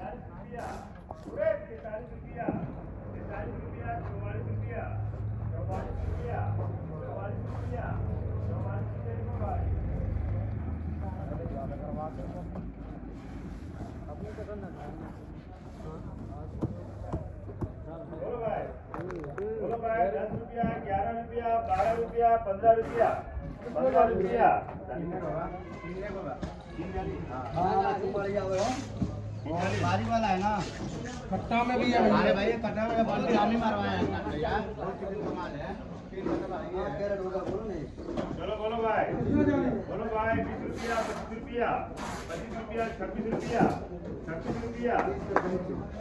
बोलो भाई 10 रुपया 11 रुपया 12 रुपया 15 रुपया 15 रुपया बारी वाला है ना कट्टा में भी है अरे भाई कट्टा में बाल हम ही मरवाए हैं यार बहुत कमाल है चलो बोलो भाई 20 रुपया 25 रुपया 26 रुपया 26 रुपया